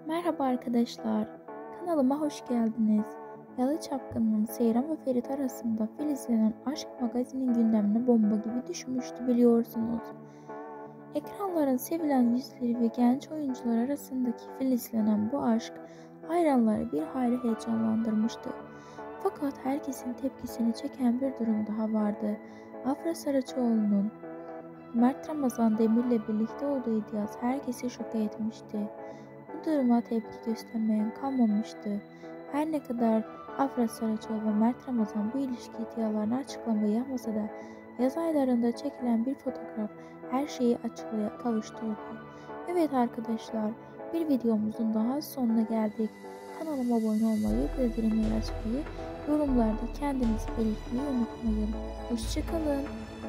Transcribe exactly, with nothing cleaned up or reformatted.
Merhaba arkadaşlar, kanalıma hoş geldiniz. YalıÇapkını'nın Seyran ve Ferit arasında filizlenen aşk magazinin gündemine bomba gibi düşmüştü biliyorsunuz. Ekranların sevilen yüzleri ve genç oyuncular arasındaki filizlenen bu aşk hayranları bir hayli heyecanlandırmıştı. Fakat herkesin tepkisini çeken bir durum daha vardı. Afra Saraçoğlu'nun Mert Ramazan Demir'le birlikte olduğu iddiası herkesi şoke etmişti. Bu duruma tepki göstermeyen kalmamıştı. Her ne kadar Afrasaraçoğlu ve Mert Ramazan bu ilişki iddialarını açıklamayı yapmasa da yaz aylarında çekilen bir fotoğraf her şeyi açıklığa kavuşturdu. Evet arkadaşlar, bir videomuzun daha sonuna geldik. Kanalıma abone olmayı, bildirimleri açmayı, yorumlarda kendinizi belirtmeyi unutmayın. Hoşçakalın.